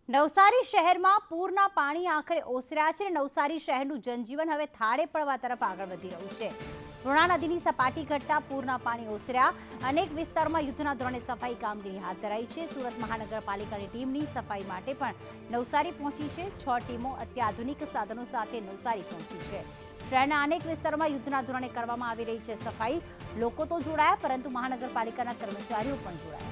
નવસારી શહેરમાં પૂરના પાણી આખરે ઓસર્યા છે. નવસારી શહેરનું જનજીવન હવે થાળે પડવા તરફ આગળ વધી રહ્યું છે. પૂર્ણા નદીની સપાટી ઘટતા પૂરના પાણી ઓસર્યા. અનેક વિસ્તારોમાં યુદ્ધના ધોરણે સફાઈ કામગીરી હાથ ધરાઈ છે. સુરત મહાનગરપાલિકાની ટીમની સફાઈ માટે પણ નવસારી પહોંચી છે. 6 ટીમો અત્યાધુનિક સાધનો સાથે નવસારી પહોંચી છે. શહેરના અનેક વિસ્તારોમાં યુદ્ધના ધોરણે કરવામાં આવી રહી છે સફાઈ. લોકો તો જોડાયા, પરંતુ મહાનગરપાલિકાના કર્મચારીઓ પણ જોડાયા.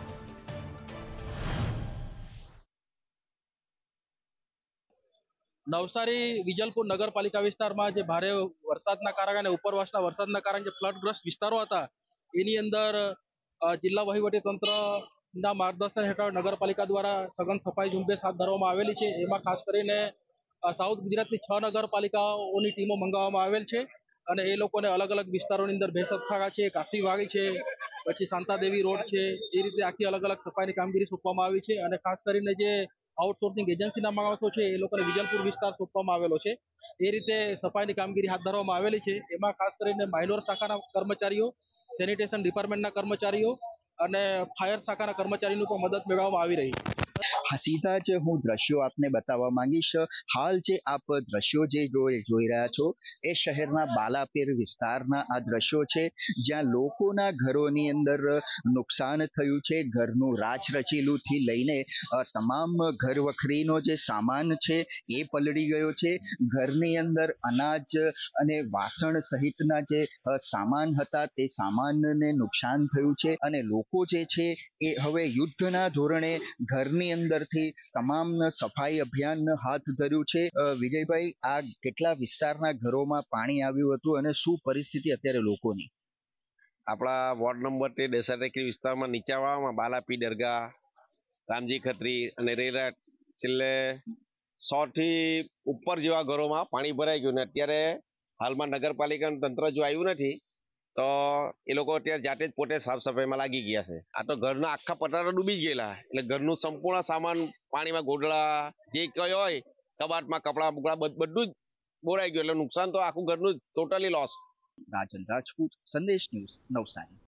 નવસારી વિજલપુર નગરપાલિકા વિસ્તારમાં જે ભારે વરસાદના કારણે ઉપરવાસના વરસાદના કારણે જે ફ્લડગ્રસ્ત વિસ્તારો હતા એની અંદર જિલ્લા વહીવટીતંત્રના માર્ગદર્શન હેઠળ નગરપાલિકા દ્વારા સઘન સફાઈ ઝુંબેશ હાથ ધરવામાં આવેલી છે. એમાં ખાસ કરીને સાઉથ ગુજરાતની 6 નગરપાલિકાઓની ટીમો મંગાવવામાં આવેલ છે અને એ લોકોને અલગ અલગ વિસ્તારોની અંદર ભેંસતખાડા છે, કાશીવાડી છે, પછી શાંતાદેવી રોડ છે, એ રીતે આખી અલગ અલગ સફાઈની કામગીરી સોંપવામાં આવી છે. અને ખાસ કરીને જે આઉટસોર્સિંગ એજન્સીના માણસો છે એ લોકોને વિજલપુર વિસ્તાર સોંપવામાં આવેલો છે. એ રીતે સફાઈની કામગીરી હાથ ધરવામાં આવેલી છે. એમાં ખાસ કરીને માઇનોર શાખાના કર્મચારીઓ, સેનિટેશન ડિપાર્ટમેન્ટના કર્મચારીઓ અને ફાયર શાખાના કર્મચારીઓની પણ મદદ મેળવવામાં આવી રહી છે. સીધા જ હું દ્રશ્યો આપને બતાવવા માંગીશ. હાલ જે આપ દ્રશ્યો જે જોઈ રહ્યા છો એ શહેરના બાલાપીર વિસ્તારના આ દ્રશ્યો છે, જ્યાં લોકોના ઘરોની અંદર નુકસાન થયું છે. ઘરનું રાચરચીલું થી લઈને તમામ ઘર વખરીનો જે સામાન છે એ પલળી ગયો છે. ઘરની અંદર અનાજ અને વાસણ સહિતના જે સામાન હતા તે સામાનને નુકસાન થયું છે અને લોકો જે છે એ હવે યુદ્ધના ધોરણે ઘરની અંદરથી તમામ સફાઈ અભિયાન હાથ ધર્યું છે. વિજયભાઈ, આ કેટલા વિસ્તારના ઘરોમાં પાણી આવ્યું હતું અને શું પરિસ્થિતિ અત્યારે લોકોની? આપણા વોર્ડ નંબર 13 દેસાઈ વિસ્તારમાં નીચાણવાળામાં બાલાપી દરગાહ, રામજી ખત્રી અને રેરાટ છેલ્લે 100 થી ઉપર જેવા ઘરોમાં પાણી ભરાઈ ગયું. ને અત્યારે હાલમાં નગરપાલિકાનું તંત્ર જો આવ્યું નથી તો એ લોકો અત્યારે જાતે જ પોતે સાફ સફાઈમાં લાગી ગયા છે. આ તો ઘરના આખા પતરા ડૂબી જ ગયેલા, એટલે ઘરનું સંપૂર્ણ સામાન પાણીમાં, ગોદડા જે કઈ હોય, કબાટમાં કપડા બુકડા બધું જ બોરાઈ ગયું. એટલે નુકસાન તો આખું ઘરનું ટોટલી લોસ. રાજન રાજપૂત, સંદેશ ન્યૂઝ, નવસારી.